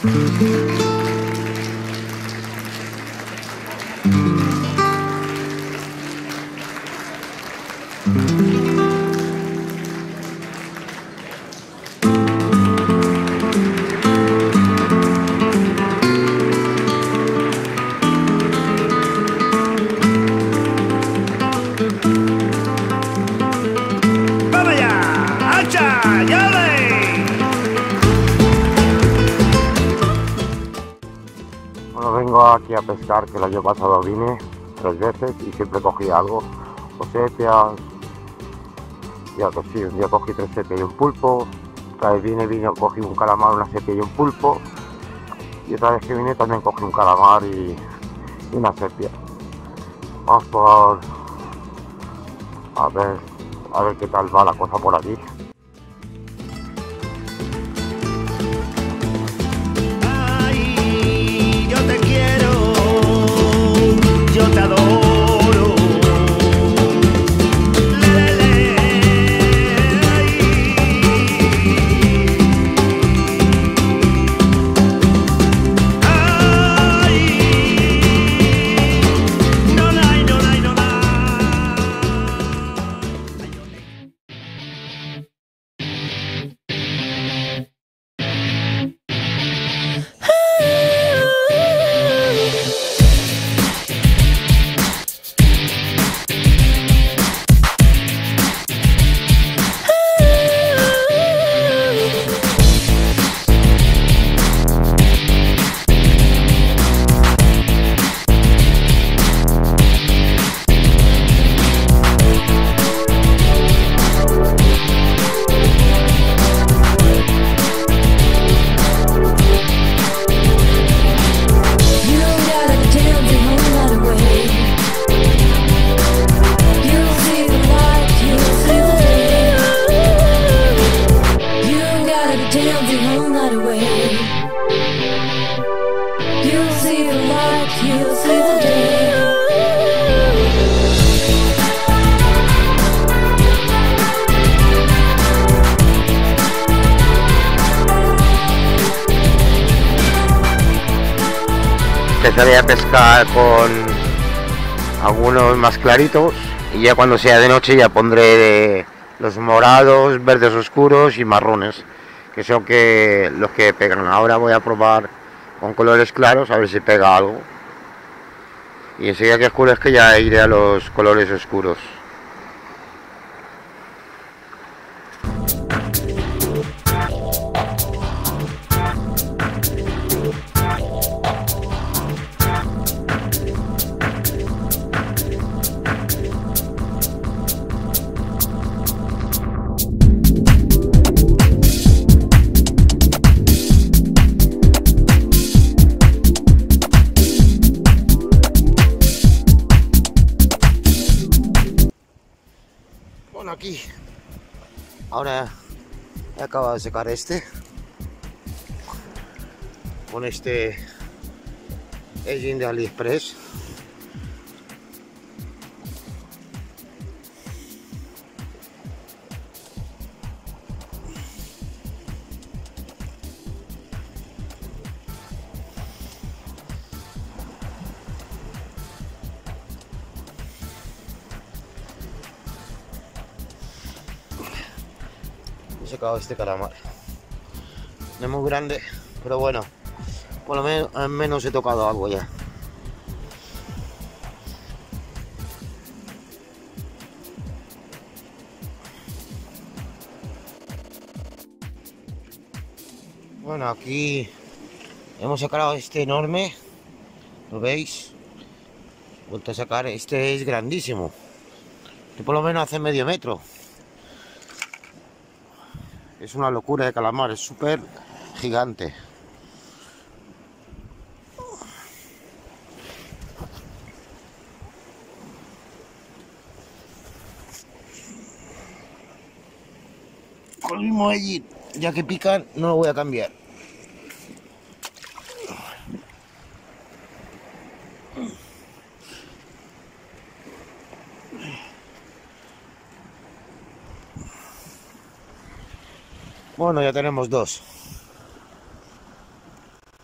Bueno, vengo aquí a pescar, que el año pasado vine 3 veces y siempre cogí algo, o sepias, ya que sí, un día cogí 3 sepias y un pulpo, otra vez vine, cogí un calamar, una sepia y un pulpo, y otra vez que vine también cogí un calamar y una sepia. Vamos por a ver qué tal va la cosa por aquí. Ay, yo te quiero, yo te adoro. Empezaré a pescar con algunos más claritos y ya cuando sea de noche ya pondré de los morados, verdes oscuros y marrones, que son los que pegan. Ahora voy a probar con colores claros a ver si pega algo, y enseguida que oscurezca ya iré a los colores oscuros. Bueno, aquí ahora he acabado de secar con este edging de AliExpress. He sacado este calamar, no es muy grande, pero bueno, por lo menos al menos he tocado algo ya. Bueno, aquí hemos sacado este enorme, ¿lo veis? Vuelto a sacar, este es grandísimo, que por lo menos hace medio metro. Es una locura de calamar, es súper gigante. Con el mismo allí, ya que pican, no lo voy a cambiar. Bueno, ya tenemos dos.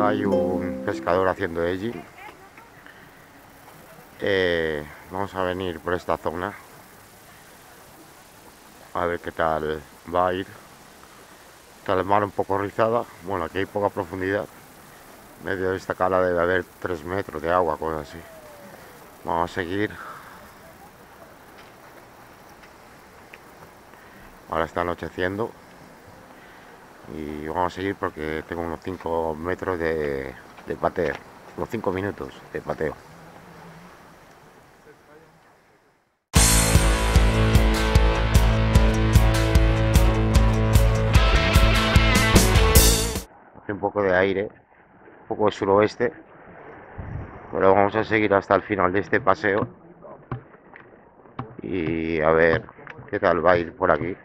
hay un pescador haciendo edging. Vamos a venir por esta zona a ver qué tal va a ir. Está el mar un poco rizada. Bueno, aquí hay poca profundidad. En medio de esta cala debe haber 3 metros de agua, cosas así. Vamos a seguir. Ahora está anocheciendo y vamos a seguir porque tengo unos 5 metros de pateo, unos 5 minutos de pateo. Hace un poco de aire, un poco de suroeste, pero vamos a seguir hasta el final de este paseo y a ver qué tal va a ir por aquí.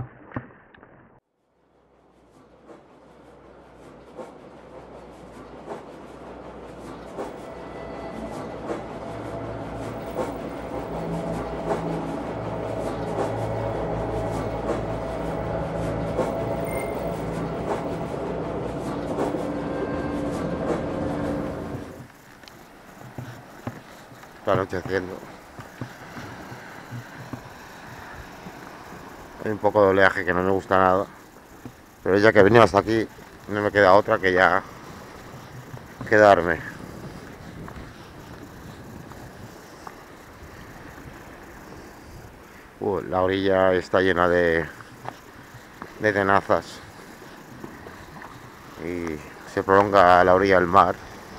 Está anocheciendo. Hay un poco de oleaje que no me gusta nada, pero ya que he venido hasta aquí no me queda otra que ya quedarme. La orilla está llena de tenazas y se prolonga a la orilla del mar.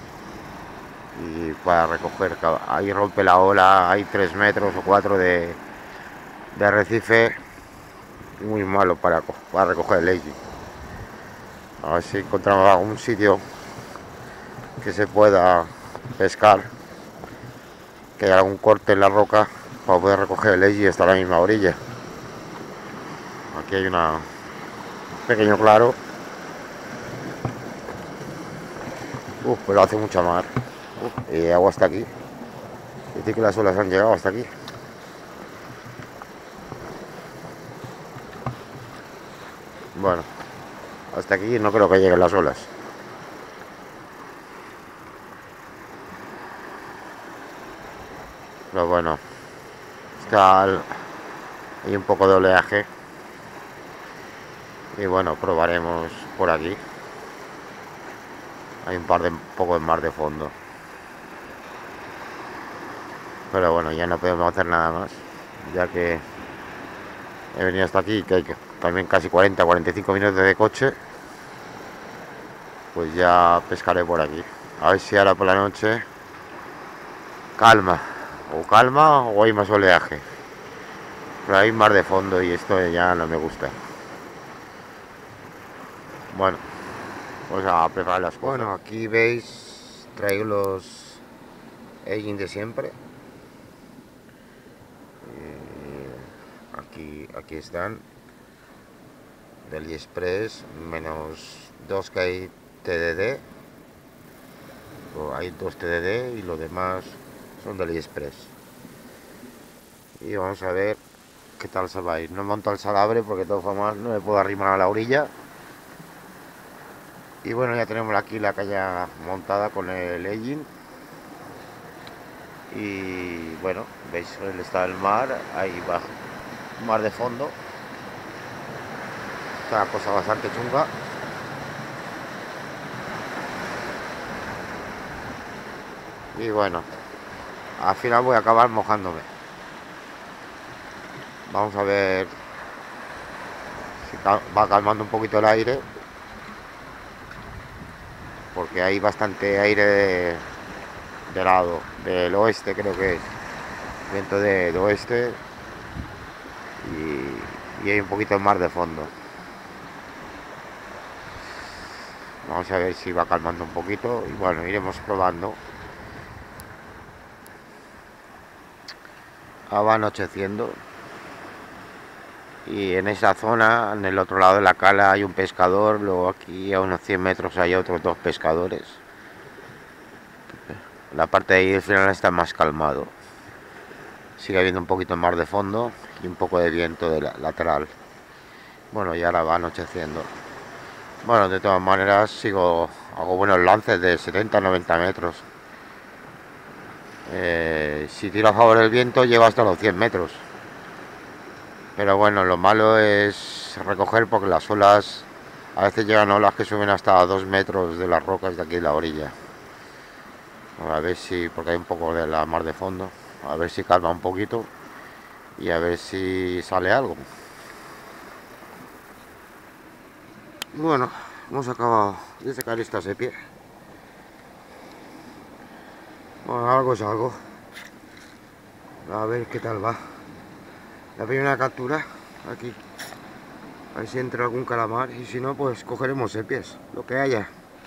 Y para recoger, ahí rompe la ola, hay 3 metros o 4 de arrecife, muy malo para recoger el edging. A ver si encontramos algún sitio que se pueda pescar, que haya algún corte en la roca para poder recoger el edging y estar a la misma orilla. Aquí hay un pequeño claro. Pero hace mucha mar. Y agua hasta aquí. Dice que las olas han llegado hasta aquí. Bueno, hasta aquí no creo que lleguen las olas. Pero bueno, hay un poco de oleaje. Y bueno, probaremos por aquí. Hay un poco de mar de fondo. Pero bueno, ya no podemos hacer nada más, ya que he venido hasta aquí, que hay también casi 40-45 minutos de coche. Pues ya pescaré por aquí. A ver si ahora por la noche calma o hay más oleaje. Pero hay mar de fondo y esto ya no me gusta. Bueno, vamos a preparar las cosas. Bueno, aquí veis, traigo los edging de siempre. Aquí están, del AliExpress, -2 que hay TDD, hay 2 TDD y los demás son del AliExpress. Y vamos a ver qué tal se va a ir. No monto el salabre porque de todas formas no me puedo arrimar a la orilla. Y bueno, ya tenemos aquí la caña montada con el edging. Y bueno, veis el estado del mar, ahí va, mar de fondo. Está una cosa bastante chunga. Y bueno, al final voy a acabar mojándome. Vamos a ver si va calmando un poquito el aire, porque hay bastante aire de lado del oeste, creo que es viento del oeste, y hay un poquito de mar de fondo. Vamos a ver si va calmando un poquito y bueno, iremos probando. Va anocheciendo y en esa zona, en el otro lado de la cala, hay un pescador. Luego aquí a unos 100 metros hay otros 2 pescadores. La parte de ahí al final está más calmado. Sigue habiendo un poquito de mar de fondo y un poco de viento de lateral. Bueno, y ahora va anocheciendo. Bueno, de todas maneras hago buenos lances de 70-90 metros. Si tiro a favor del viento llego hasta los 100 metros. Pero bueno, lo malo es recoger porque las olas, a veces llegan olas que suben hasta 2 metros de las rocas de aquí de la orilla. A ver si, porque hay un poco de la mar de fondo, a ver si calma un poquito y a ver si sale algo. Bueno, hemos acabado de sacar esta sepia. Bueno, algo es algo. A ver qué tal va. La primera captura aquí. A ver si entra algún calamar y si no, pues cogeremos sepias, lo que haya.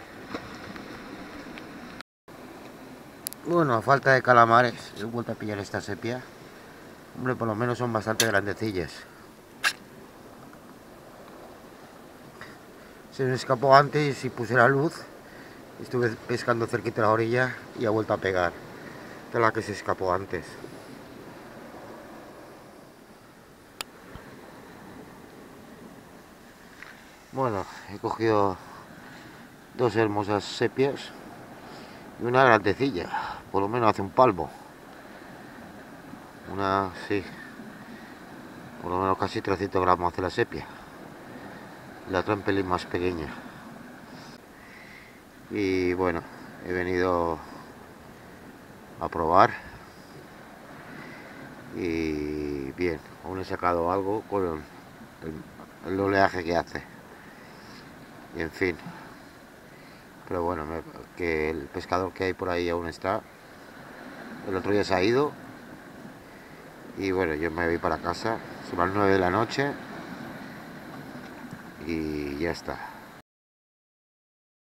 Bueno, a falta de calamares, he vuelto a pillar esta sepia. Hombre, por lo menos son bastante grandecillas. Se me escapó antes y puse la luz. Estuve pescando cerquita de la orilla y ha vuelto a pegar. Esta es la que se escapó antes. Bueno, he cogido dos hermosas sepias y una grandecilla, por lo menos hace un palmo. Una, sí, por lo menos casi 300 gramos hace la sepia. La otra un pelín más pequeña. Y bueno, he venido a probar y bien, aún he sacado algo con el oleaje que hace. Y en fin, pero bueno, que el pescador que hay por ahí aún está. El otro día se ha ido y bueno, yo me voy para casa. Son las 9 de la noche y ya está.